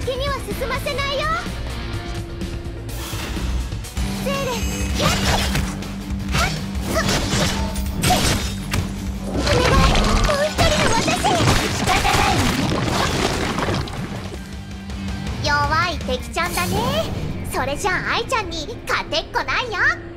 先には進ませないよ。セーレキャッお願い、もう一人の私。仕方ないわね。弱い敵ちゃんだね。それじゃあ愛ちゃんに勝てっこないよ。